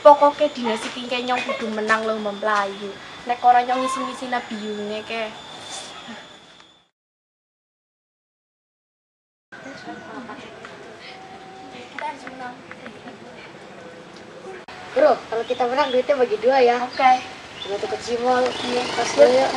Pokoknya dina si tingke nyong kudu menang lomba melayu. Nek ora nyong ngisi-ngisi biyune ke. Bro, kalau kita menang duitnya bagi dua ya. Oke. Kita tukar cimol. Iya, pas dulu yuk.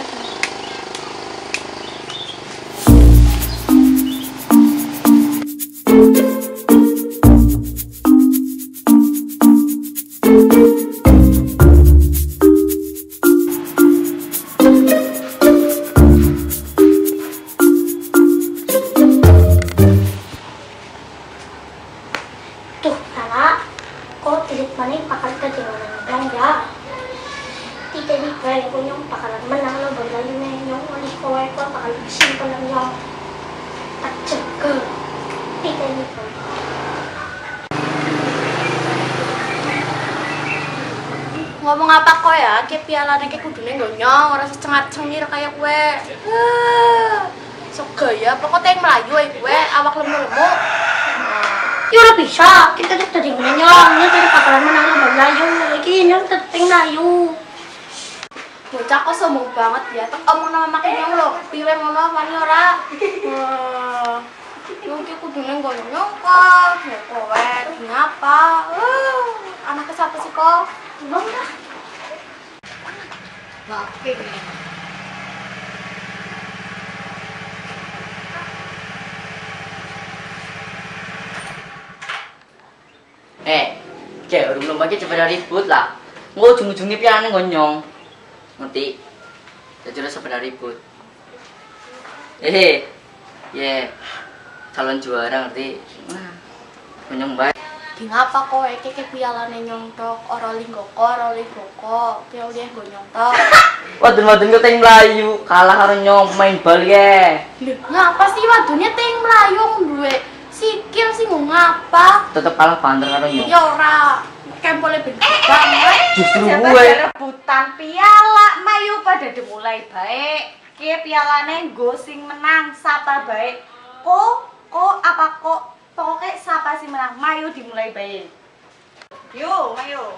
Ngomong apa kok ya, kayak pialanya kayak kudune gonyong, orang secengat-cengir kayak gue. Sok gaya, pokoknya yang melayu ya gue, awak lemu-lemu. Ya udah bisa, kita tuh tadi nyong, ya tadi bakalan menang lomba melayu, lagi nyong tadi melayu. Bocah kok sombong banget ya, tuh omong nama makin nyong lo, pilih ngono wani ora. Nyong kayak kudune gonyong kok, ya kowe, ngapa? Anaknya siapa sih kok? Bang dah. Maafin ya. Cek, udah lagi coba ribut lah. Mau ujung-ujungnya piananya gonyong. Ngerti? Jadi udah sebenarnya ribut. Calon juara ngerti? Gonyong baik. Di ngapa kok kayak pialane nyong tok, ora linggoko, pialane gonyong tok. Wadon-wadon ke ting Melayu, kalah karo nyong main bal ya. Ngapa sih wadonnya ting Melayu duwe sikil sih ngapa? Tetep kalah banter karo nyong. Ya ora, kempole ben banget. Justru gue rebutan piala mayu pada dimulai baik. Ki pialane nggo sing menang sapa baik. Kok apa kok pokoknya siapa sih menang mayu dimulai baik. Yo, mayu.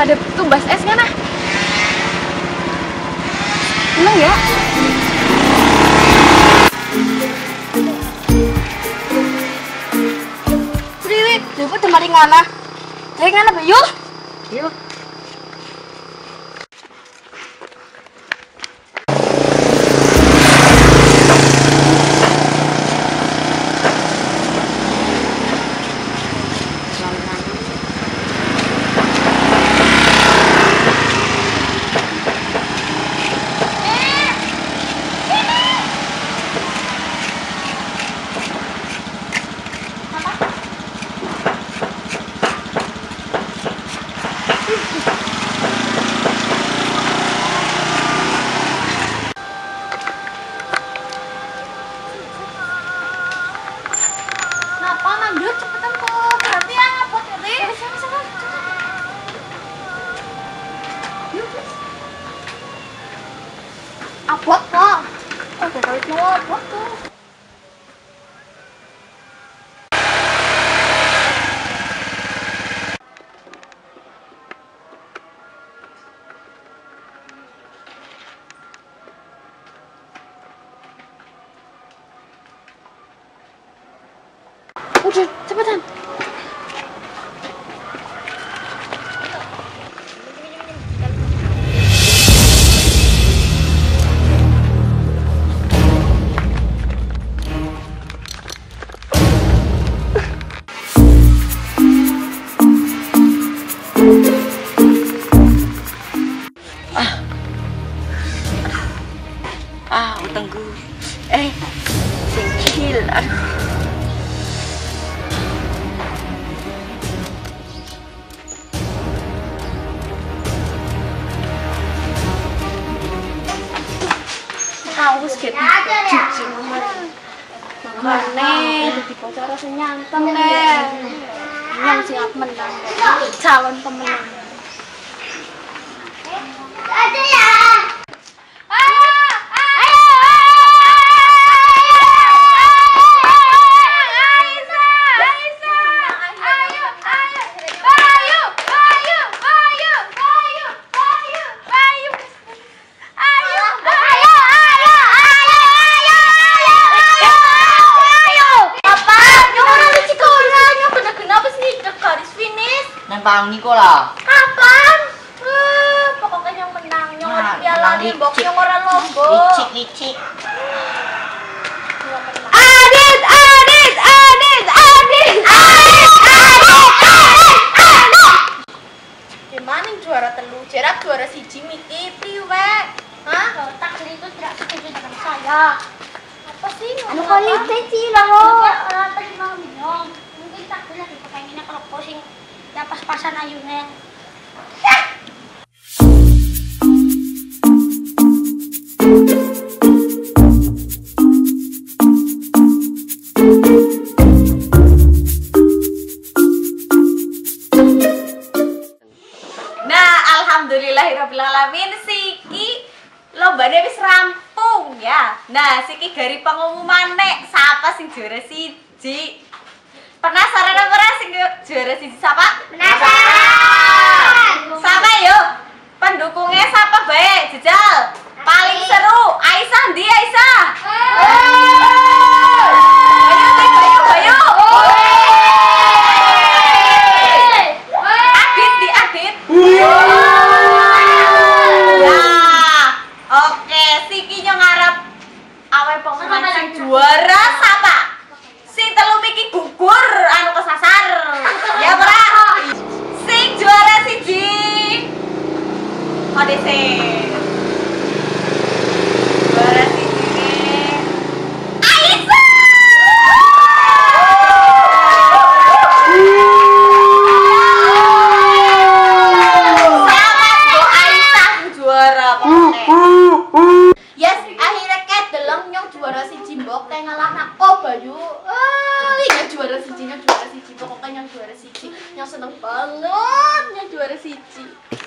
Pada tumbas es kan ah? Seneng ya? Priwi, dapat temari ngana. Jadi ngana bayu? Yuk. Abot kok. Oh, udah tahu mau abot tuh. Udah, cepetan. Utangku. Singkil. Aduh. Kaus gitu. Jujur Makane dadi bocara sing nyanteng deh. Yang siap menang. Calon pemenang. Ada ya. Nempang niko lah. Kapan? Pokoknya yang menang, yang piala nih, bok yang orang lombok. Licik. Adit. Gimana yang juara telu? Jerak juara siji miki priwe. Hah? Tak itu tidak setuju dengan saya. Apa sih? Anu kali sih lah lo. Orang tadi mau minum. Mungkin tak lagi pengennya kalau posing ya pas-pasan ayunya. Nah, alhamdulillahirrahmanirrahim Siki lombane wis rampung ya. Nah, Siki gari pengumuman nek siapa sing juara siji. Penasaran apa ora sing juara siji siapa? Penasaran. Sama yuk. Pendukungnya siapa bae? Jejal. Paling seru. Aisyah ndi Aisyah? Bayu. Adit di Adit. Nah, oke, Siki yo ngarep awe pengumuman sing juara siapa? Sing telu miki gugur anu kesasar. Ya ora? Sing juara siji. Kode sing. Juara siji. Aisyah. Selamat go Aisyah juara pokoknya. Yes, akhirnya ket deleng nyong juara siji mbok teh ngalahna oh Bayu. Yang juara siji pokoknya yang juara siji. Yang seneng banget yang juara siji.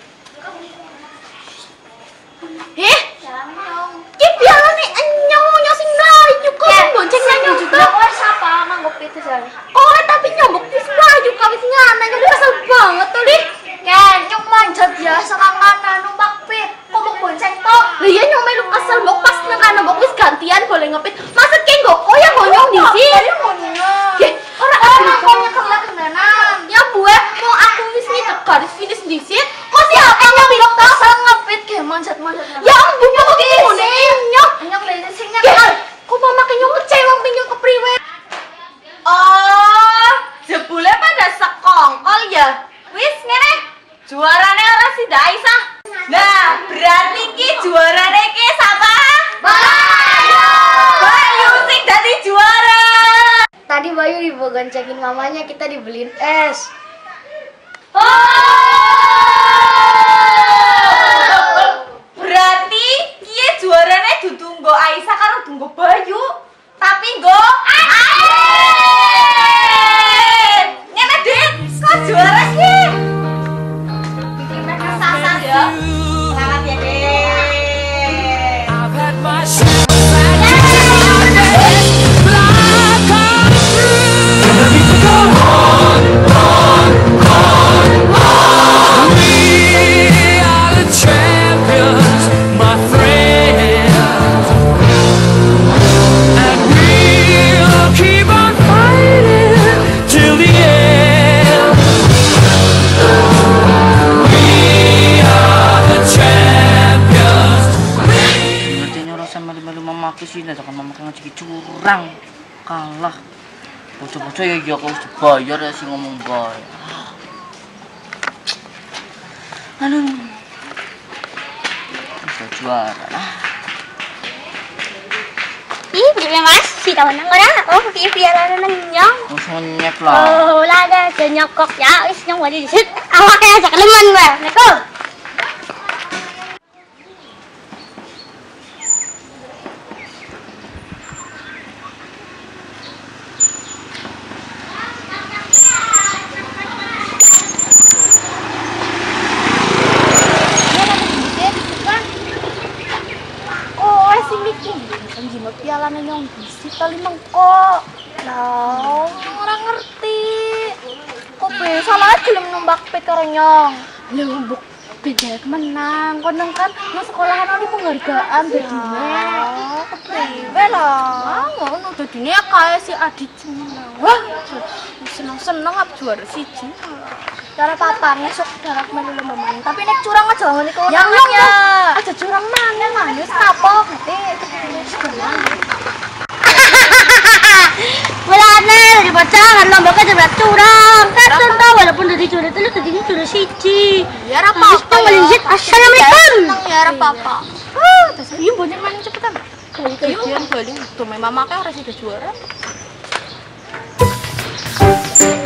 Jangan nyong. Ki piala nih nyong sing mlayu kok bonceng nyong juga. Kok sapa nganggo itu jare. Kok tapi nyong wis mlayu kok wis ngana jadi kesel banget tuh di. Kan, nyong manjat ngepit. Maksudnya enggak kok yang ngonyong di sini. Nggih, ora ana kok kenal-kenalan. Ya buah mau aku wis ngitek garis finish di sini. Kok siapa yang pilok tasal ngepit ge manjat-manjat. Ya ampun kok ngene nyok. Nyok lene sing nyok. Kok mama kenyong kecewa pinyong kepriwe. Oh, jebule pada sekongkol ya. Wis ngene. Juarane ora si Aisyah. Nah, berarti ki juarane ki sapa? Bayu. Bayu sing dadi juara. Tadi Bayu dibogoncengin mamanya, kita dibeliin es. Berarti kiye juarane dudu nggo Aisyah karo nggo Bayu, tapi nggo Ain. Ngene, Dit. Kok juara ki? Bikin mereka sasar ya. Selamat ya, Dit. I've had my share of we are the champions, my friends, and we'll keep on fighting till the end. We are the champions. Ngerti nyuruh sama melu mamaku sih, nah jangan mamaku ngajak curang. Kalah. Bocah-bocah ya aku harus dibayar ya sih ngomong bayar. Aduh. Bisa juara lah. Ih, beli Mas, si tahu nang ora? Oh, piala nang nyong. Langsung nyek lah. Oh, laga nyokok ya, wis nyong wadi disit. Awake aja keleman gue. Neko. Piala nyong bisi kali mengko. Lah, ora ngerti. Kok be salah gelem nembak pet karo nyong. Lah mbok beda menang. Kono kan nang sekolahan ana penghargaan dadine. Kepriwe lah. Ngono dadine kae si Adit menang. Wah, seneng-seneng ap juara siji. Cara papane sok darat melu lembang. Tapi nek curang aja ngene iku. Yang ya. Aja curang maneh man wis kapok. Mulane dari bacahan lomboknya jebret curang. Kan tau walaupun dari juara telu tadinya juara siji. Ya ora apa-apa. Melinjit. Assalamualaikum. Ya ora apa-apa. Dasar iya bonceng main cepetan. Kajian balik tuh mama kayak ora sida juara.